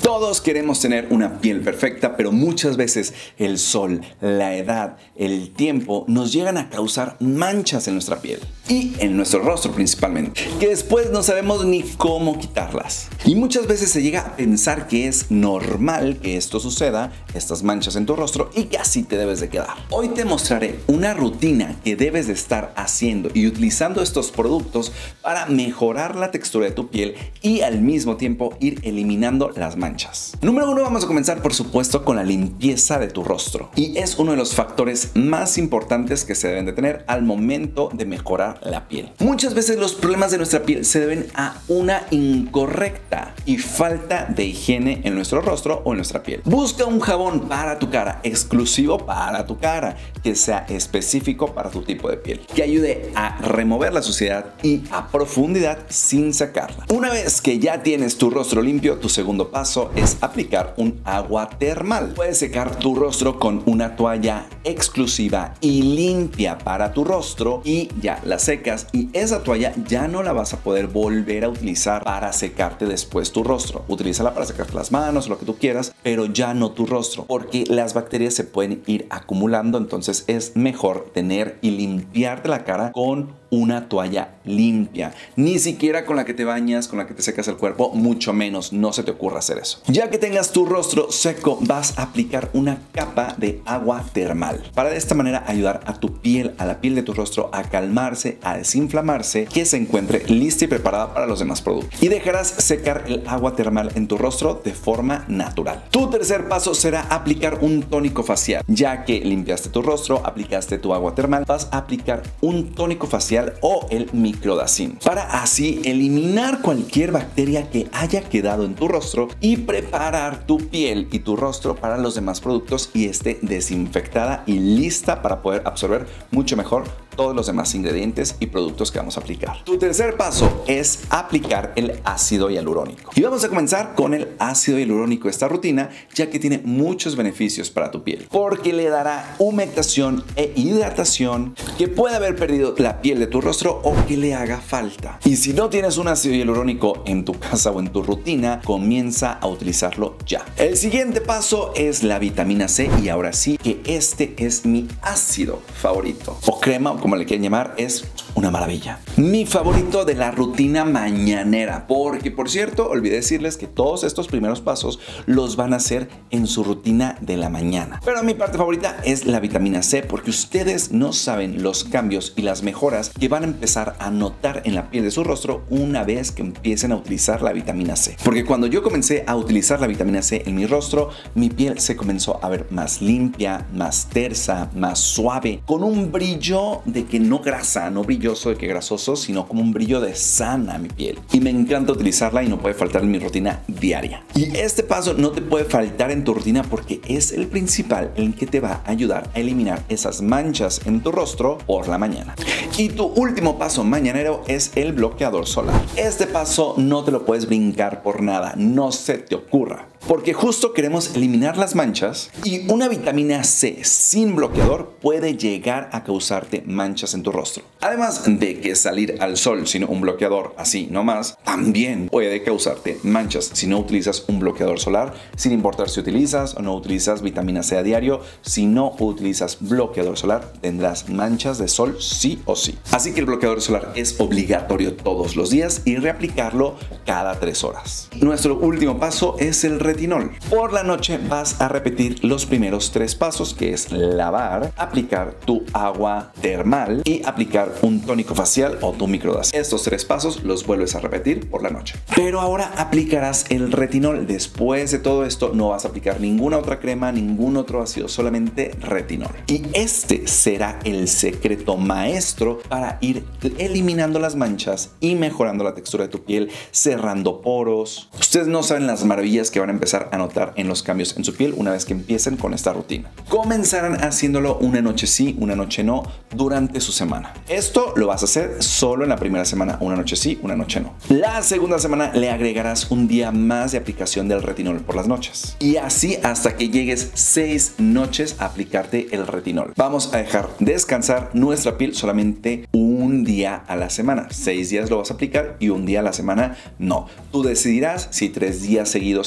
Todos queremos tener una piel perfecta, pero muchas veces el sol, la edad, el tiempo nos llegan a causar manchas en nuestra piel y en nuestro rostro principalmente, que después no sabemos ni cómo quitarlas. Y muchas veces se llega a pensar que es normal que esto suceda, estas manchas en tu rostro, y que así te debes de quedar. Hoy te mostraré una rutina que debes de estar haciendo y utilizando estos productos para mejorar la textura de tu piel y al mismo tiempo ir eliminando las manchas. Número 1, vamos a comenzar por supuesto con la limpieza de tu rostro, y es uno de los factores más importantes que se deben de tener al momento de mejorar la piel. Muchas veces los problemas de nuestra piel se deben a una incorrecta y falta de higiene en nuestro rostro o en nuestra piel. Busca un jabón para tu cara, exclusivo para tu cara, que sea específico para tu tipo de piel, que ayude a remover la suciedad y a profundidad sin sacarla. Una vez que ya tienes tu rostro limpio, tu segundo paso es aplicar un agua termal. Puedes secar tu rostro con una toalla exclusiva y limpia para tu rostro y ya la secas, y esa toalla ya no la vas a poder volver a utilizar para secarte después tu rostro. Utilízala para secarte las manos o lo que tú quieras, pero ya no tu rostro, porque las bacterias se pueden ir acumulando. Entonces es mejor tener y limpiarte la cara con una toalla limpia, ni siquiera con la que te bañas, con la que te secas el cuerpo, mucho menos, no se te ocurra hacer eso. Ya que tengas tu rostro seco, vas a aplicar una capa de agua termal para de esta manera ayudar a tu piel, a la piel de tu rostro, a calmarse, a desinflamarse, que se encuentre lista y preparada para los demás productos. Y dejarás secar el agua termal en tu rostro de forma natural. Tu tercer paso será aplicar un tónico facial. Ya que limpiaste tu rostro, aplicaste tu agua termal, vas a aplicar un tónico facial o el microdacin para así eliminar cualquier bacteria que haya quedado en tu rostro y preparar tu piel y tu rostro para los demás productos y esté desinfectada y lista para poder absorber mucho mejor todos los demás ingredientes y productos que vamos a aplicar. Tu tercer paso es aplicar el ácido hialurónico. Y vamos a comenzar con el ácido hialurónico, esta rutina, ya que tiene muchos beneficios para tu piel, porque le dará humectación e hidratación que puede haber perdido la piel de tu rostro o que le haga falta. Y si no tienes un ácido hialurónico en tu casa o en tu rutina, comienza a utilizarlo ya. El siguiente paso es la vitamina C, y ahora sí que este es mi ácido favorito, o crema, o como le quieran llamar, es una maravilla. Mi favorito de la rutina mañanera, porque por cierto, olvidé decirles que todos estos primeros pasos los van a hacer en su rutina de la mañana. Pero mi parte favorita es la vitamina C, porque ustedes no saben los cambios y las mejoras que van a empezar a notar en la piel de su rostro una vez que empiecen a utilizar la vitamina C. Porque cuando yo comencé a utilizar la vitamina C en mi rostro, mi piel se comenzó a ver más limpia, más tersa, más suave, con un brillo de que no grasa, no brilloso de que grasoso, sino como un brillo de sana mi piel. Y me encanta utilizarla y no puede faltar en mi rutina diaria. Y este paso no te puede faltar en tu rutina porque es el principal en que te va a ayudar a eliminar esas manchas en tu rostro por la mañana. Y tu último paso mañanero es el bloqueador solar. Este paso no te lo puedes brincar por nada, no se te ocurra, porque justo queremos eliminar las manchas, y una vitamina C sin bloqueador puede llegar a causarte manchas en tu rostro. Además de que salir al sol sin un bloqueador así nomás también puede causarte manchas si no utilizas un bloqueador solar, sin importar si utilizas o no utilizas vitamina C a diario. Si no utilizas bloqueador solar, tendrás manchas de sol sí o sí. Así que el bloqueador solar es obligatorio todos los días y reaplicarlo cada 3 horas. Nuestro último paso es el retinol. Por la noche vas a repetir los primeros 3 pasos, que es lavar, aplicar tu agua termal y aplicar un tónico facial o tu microdacin. Estos 3 pasos los vuelves a repetir por la noche. Pero ahora aplicarás el retinol. Después de todo esto no vas a aplicar ninguna otra crema, ningún otro ácido, solamente retinol. Y este será el secreto maestro para ir eliminando las manchas y mejorando la textura de tu piel, cerrando poros. Ustedes no saben las maravillas que van a empezar a notar en los cambios en su piel una vez que empiecen con esta rutina. Comenzarán haciéndolo una noche sí, una noche no, durante su semana. Esto lo vas a hacer solo en la primera semana, una noche sí, una noche no. La segunda semana le agregarás un día más de aplicación del retinol por las noches. Y así hasta que llegues 6 noches a aplicarte el retinol. Vamos a dejar descansar nuestra piel solamente un día a la semana. 6 días lo vas a aplicar y un día a la semana no. Tú decidirás si 3 días seguidos te aplicas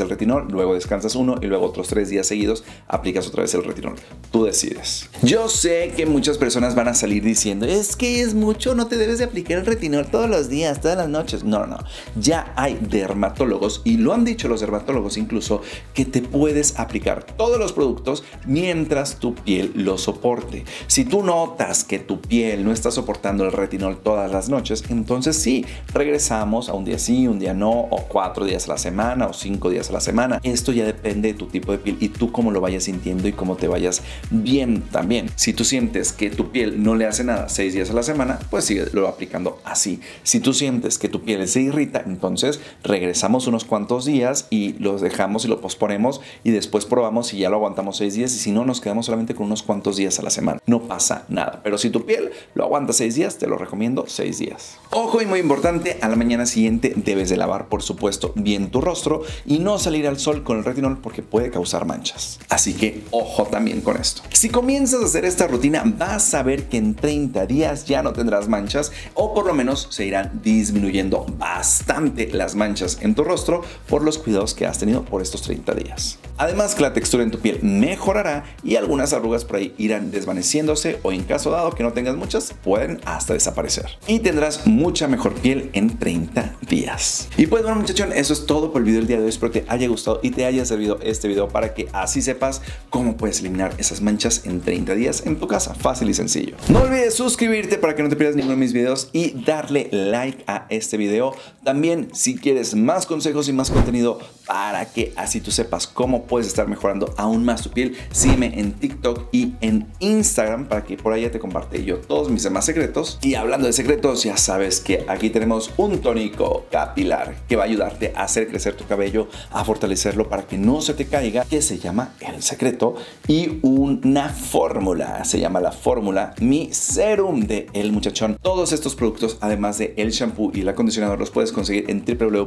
el retinol, luego descansas 1 y luego otros 3 días seguidos aplicas otra vez el retinol. Tú decides. Yo sé que muchas personas van a salir diciendo, es que es mucho, no te debes de aplicar el retinol todos los días, todas las noches. No. Ya hay dermatólogos, y lo han dicho los dermatólogos incluso, que te puedes aplicar todos los productos mientras tu piel lo soporte. Si tú notas que tu piel no está soportando el retinol todas las noches, entonces sí, regresamos a un día sí, un día no, o 4 días a la semana, o 5 días a la semana. Esto ya depende de tu tipo de piel y tú cómo lo vayas sintiendo y cómo te vayas bien también. Si tú sientes que tu piel no le hace nada 6 días a la semana, pues síguelo aplicando así. Si tú sientes que tu piel se irrita, entonces regresamos unos cuantos días y los dejamos y lo posponemos y después probamos si ya lo aguantamos 6 días, y si no, nos quedamos solamente con unos cuantos días a la semana. No pasa nada, pero si tu piel lo aguanta 6 días, te lo recomiendo 6 días. Ojo, y muy importante, a la mañana siguiente debes de lavar, por supuesto, bien tu rostro y no salir al sol con el retinol porque puede causar manchas. Así que ojo también con esto. Si comienzas a hacer esta rutina, vas a ver que en 30 días ya no tendrás manchas, o por lo menos se irán disminuyendo bastante las manchas en tu rostro por los cuidados que has tenido por estos 30 días. Además, que la textura en tu piel mejorará y algunas arrugas por ahí irán desvaneciéndose, o en caso dado que no tengas muchas, pueden hasta desaparecer. Y tendrás mucha mejor piel en 30 días. Y pues bueno, muchachón, eso es todo por el video del día de hoy. Espero te haya gustado y te haya servido este video para que así sepas cómo puedes eliminar esas manchas en 30 días en tu casa. Fácil y sencillo. No olvides suscribirte para que no te pierdas ninguno de mis videos y darle like a este video. También, si quieres más consejos y más contenido para que así tú sepas cómo puedes estar mejorando aún más tu piel, sígueme en TikTok y en Instagram para que por allá te comparte yo todos mis demás secretos. Y hablando de secretos, ya sabes que aquí tenemos un tónico capilar que va a ayudarte a hacer crecer tu cabello, a fortalecerlo para que no se te caiga, que se llama El Secreto, y una fórmula, se llama la fórmula Mi Serum de El Muchachón. Todos estos productos, además de el shampoo y el acondicionador, los puedes conseguir en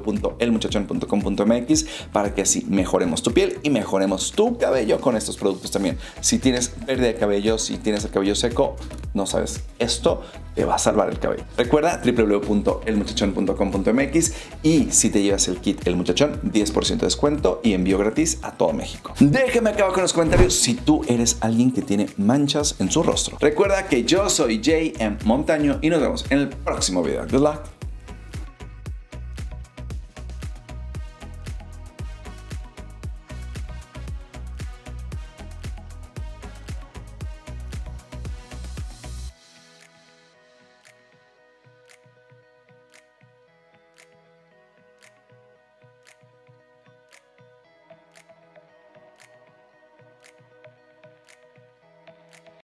www.elmuchachon.com.mx para que así mejoremos tu piel y mejoremos tu cabello con estos productos también. Si tienes pérdida de cabello, si tienes el cabello seco, no sabes, esto te va a salvar el cabello. Recuerda www.elmuchachon.com.mx, y si te llevas el kit El Muchachón, 10% de descuento y envío gratis a todo México. Déjame acá abajo en los comentarios si tú eres alguien que tiene manchas en su rostro. Recuerda que yo soy J.M. Montaño y nos vemos en el próximo video. Good luck.